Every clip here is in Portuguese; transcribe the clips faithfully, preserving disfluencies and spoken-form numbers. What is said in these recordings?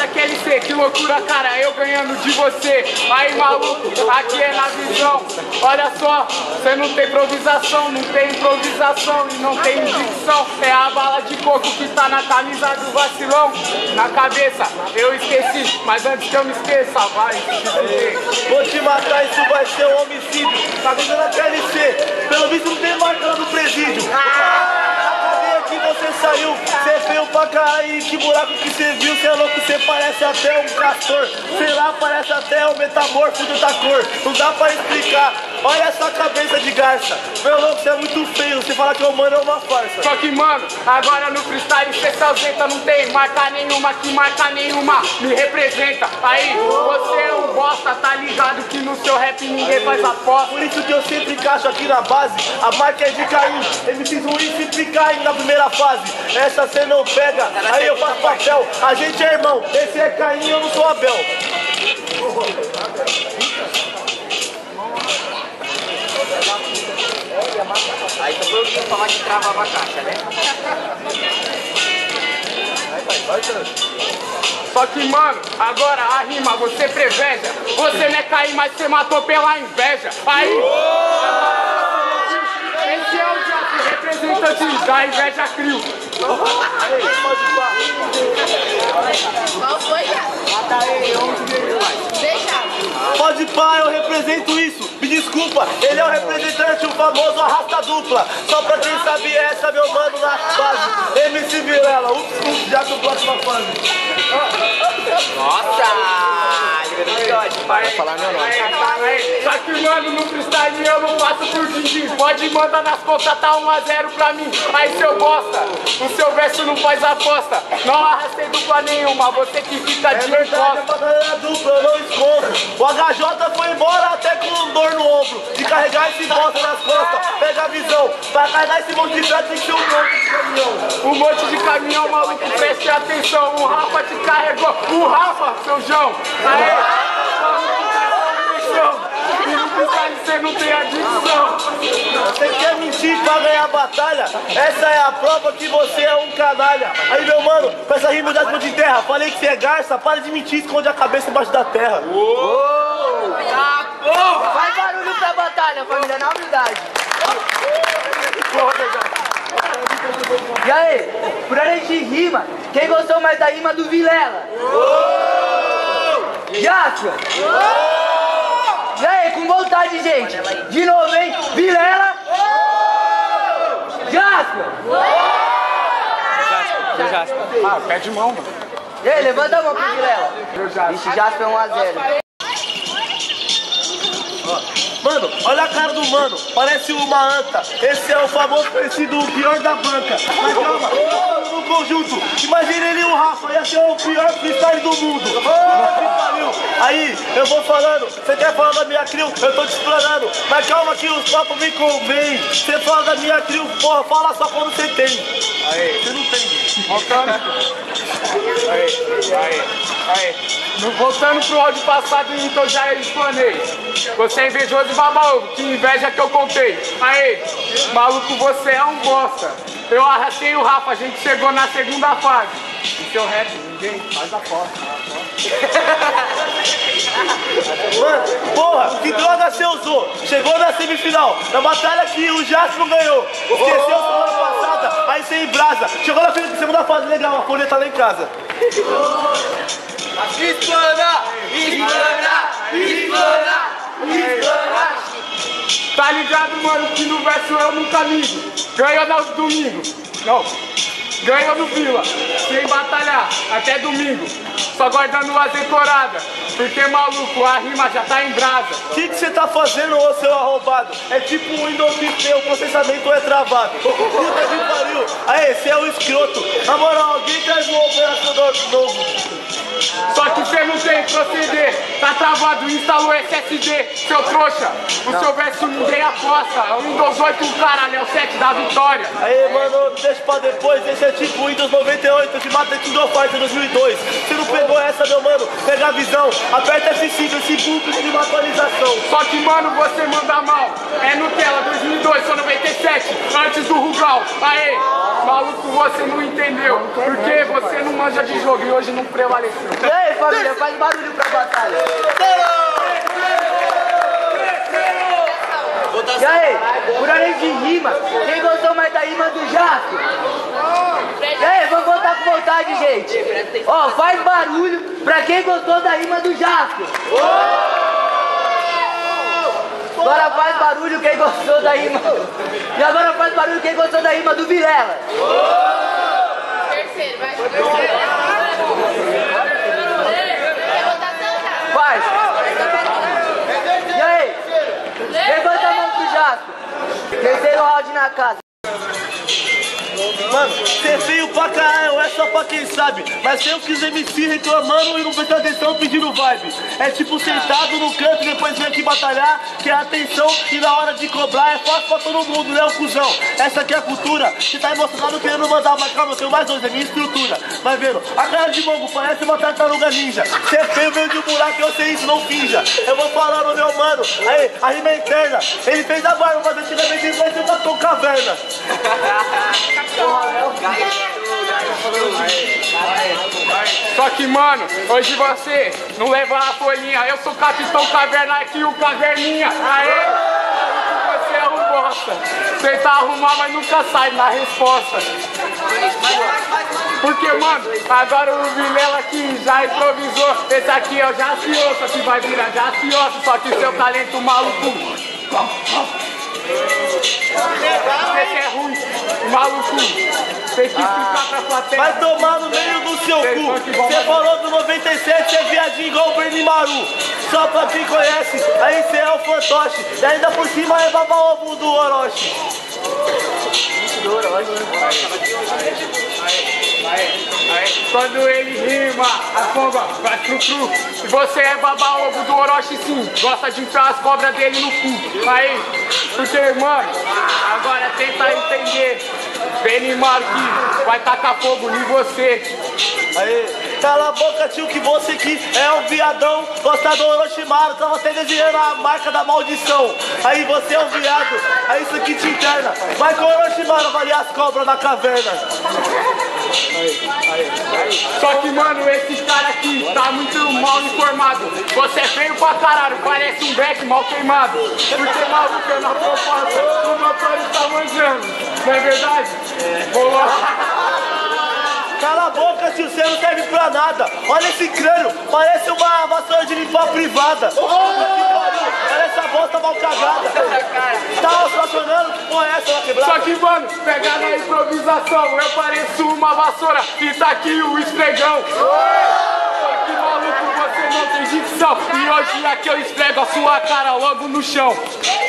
Q L C, que loucura, cara, eu ganhando de você. Aí, maluco, aqui é na visão. Olha só, você não tem improvisação, não tem improvisação e não tem dicção. É a bala de coco que tá na camisa do vacilão. Na cabeça, eu esqueci, mas antes que eu me esqueça, vai. Vou te matar, isso vai ser um homicídio. Camisa da Q L C, pelo visto não tem marca lá no presídio. Que você saiu, você veio pra cair, que buraco que você viu, você é louco, você parece até um castor, sei lá, parece até um metamorfo de outra cor, não dá pra explicar, olha essa cabeça de garça, meu louco, você é muito feio, você fala que o mano é uma farsa. Só que mano, agora no freestyle você se ausenta, não tem marca nenhuma, que marca nenhuma me representa, aí você é um bosta, tá ligado que no seu rap ninguém faz aposta. Por isso que eu sempre encaixo aqui na base, a marca é de Caim, M Cs ruins sempre caem na primeira fase, essa cê não pega, aí eu faço papel, a gente é irmão, esse é Caim, eu não sou Abel. Aí só foi ouvindo falar que travava a caixa, né? Só que mano, agora a rima você preveja, você não é Caim, mas você matou pela inveja. Aí, esse é o Jato, representante da inveja crio. Qual foi, Jato? Mata ele, onde Deixa. Pode pá, eu represento isso, me desculpa, ele é o representante, o famoso arrasta dupla. Só pra quem sabe essa, meu mano, na base M C Vilela, ups, ups, já tô próxima fase. Nossa! Vai falar meu nome. Só que mano, no freestyle eu não faço por din-din. Pode mandar nas contas, tá um a zero pra mim. Aí seu bosta, o seu verso não faz aposta. Não arrastei dupla nenhuma, você que fica de É verdade, é encosta. pra galera dupla, eu não escondo. O H J foi embora até com dor no ombro, de carregar esse bosta nas costas. Pega a visão, pra carregar esse monte de gato tem que ser um monte de caminhão. Um monte de caminhão, maluco, preste atenção. O Rafa te carregou, o Rafa, seu João. Aê! E no freestyle você não tem adicção. Você quer mentir pra ganhar a batalha? Essa é a prova que você é um canalha. Aí, meu mano, com essa rima de asma de terra, falei que você é garça, para de mentir, esconde a cabeça embaixo da terra. Uou! Tá bom! Faz barulho pra batalha, família, na humildade. E aí, por além de rima, quem gostou mais da rima do Vilela? Jasper! E aí, com vontade, gente. De novo, hein? Vilela! Jasper! Jasper. Ah, pé de mão, mano. E aí, levanta a mão pro Vilela. Ixi, Jasper é um a zero. Mano, olha a cara do mano, parece uma anta. Esse é o famoso conhecido, o pior da banca. Mas calma, todo no conjunto. Imagina ele e o Rafa, ia ser o pior freestyle do mundo. Aí, eu vou falando, você quer falar da minha crew? Eu tô te explanando. Mas calma que os papos me convém. Você fala da minha crew, porra, fala só quando você tem. Aí, você não tem. Voltando. Aí, aí, aí. No, voltando pro áudio passado, então já explanei. Você é invejoso e baba-ovo, que inveja que eu contei. Aí, maluco, você é um bosta. Eu arrastei o Rafa, a gente chegou na segunda fase. E seu rap, ninguém faz a foto. Mano, porra, que droga você usou? Chegou na semifinal, na batalha que o Jasper não ganhou. Esqueceu semana passada, aí você embrasa. Chegou na segunda fase, legal, a folha tá lá em casa. Explana! Explana! Explana! Explana! Tá ligado, mano, que no verso eu nunca ligo. Ganhou no domingo. Não. Ganhou no Vila. Sem batalhar. Até domingo. Só guardando azeitorada. Porque, maluco, a rima já tá em brasa. O que você tá fazendo, ô seu arrombado? É tipo um Windows X P, o processamento é travado. Puta que pariu. Aí, esse é o escroto. Na moral, alguém traz um operador novo. Só que você não tem proceder. Tá travado, instalou S S D. Seu trouxa. O não. Seu verso ninguém aposta. O Windows oito, caralho, é o sete da vitória. Aí, mano, deixa pra depois. Esse é tipo o Windows noventa e oito de Mata King of Fighters dois mil e dois. Você não pegou essa, meu mano? Pega a visão. Aperta F cinco, esse bug de uma atualização. Só que, mano, você manda mal. É Nutella dois mil e dois, sou noventa e sete. sete, antes do Rugal. Aê, maluco, você não entendeu. Porque você não manja de jogo e hoje não prevaleceu. E aí, família, faz barulho pra batalha. E aí, por além de rima, quem gostou mais da rima do Jasco? E aí, vamos voltar com vontade, gente. Ó, faz barulho pra quem gostou da rima do Jasco. Agora faz barulho quem gostou da rima. E agora faz barulho quem gostou da rima do Vilela. Terceiro, vai. Faz. E aí? Levanta a mão pro Jasco. Terceiro round na casa. Mano, ser feio pra caralho é só pra quem sabe. Mas tem os M C reclamando e não prestando atenção pedindo vibe. É tipo sentado no canto e depois vem aqui batalhar, que é atenção e na hora de cobrar é fácil pra todo mundo, né, o cuzão? Essa aqui é a cultura. Você tá emocionado querendo mandar, mas calma, eu tenho mais dois, é minha estrutura. Vai vendo, a cara de mongo parece uma tartaruga ninja. Ser feio veio de um buraco, eu sei isso, não finja. Eu vou falar no meu mano, aí, a rima é interna. Ele fez a barba, mas antigamente ele vai tentar com caverna. Só que, mano, hoje você não leva a folhinha. Eu sou Capitão Caverna aqui, o Caverninha. Aê! Você é um bosta. Tenta arrumar, mas nunca sai na resposta. Porque, mano, agora o Vilela aqui já improvisou. Esse aqui é o Jacioso, que vai virar Jacioso. Só que seu talento maluco. Você é ruim, maluco. Tem que explicar pra plateia. Vai tomar no meio do seu cu. Você falou do noventa e sete, é viadinho igual o Bernimaru. Só pra quem conhece, aí cê é o fantoche. E ainda por cima é baba-ovo do Orochi. Do Orochi. Quando ele rima, a pomba vai pro cru. E você é baba-ovo do Orochi, sim. Gosta de enfiar as cobras dele no cu. Aí, porque, mano, agora tenta entender. Benimaru que vai tacar fogo em você. Aí, cala a boca, tio, que você aqui é um viadão. Gosta do Orochimaru, tá você desenhando a marca da maldição. Aí você é um viado, aí isso aqui te interna. Vai com o Orochimaru avaliar as cobras na caverna. Aí, aí, aí. Só que, mano, esse cara aqui tá muito mal informado. Você é feio pra caralho, parece um beck mal queimado. Porque maluco é na proposta, o notório tá manjando. Não é verdade? É. Vou lá. Cala a boca, tio, você não serve pra nada. Olha esse crânio, parece uma vassoura de limpar privada. Olha essa bosta mal cagada. Tá estacionando? Que porra é essa na quebrada? Só que, mano, pega na improvisação. Eu pareço uma vassoura e tá aqui o esfregão. Só que, maluco, você não tem dicção. E hoje aqui eu esfrego a sua cara logo no chão.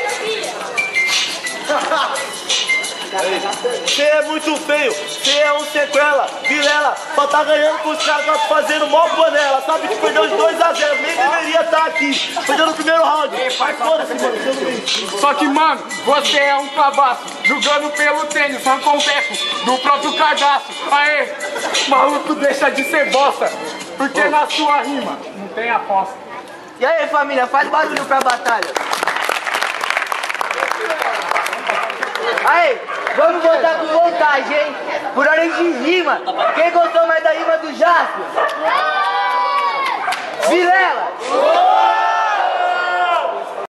Você é muito feio, você é um sequela. Vilela, só tá ganhando pros caras, tá fazendo mó panela. Sabe que perdeu de dois a zero, nem deveria estar aqui. Perdeu no primeiro round. Mas foda-se, mano, você não vem. Só que, mano, você é um cabaço, jogando pelo tênis, arrancou um teco do próprio cardaço. Aê, maluco, deixa de ser bosta, porque na sua rima não tem aposta. E aí, família, faz barulho pra batalha. Aí, vamos voltar com vontade, hein? Por ordem de rima. Quem gostou mais da rima do Jasco? Vilela!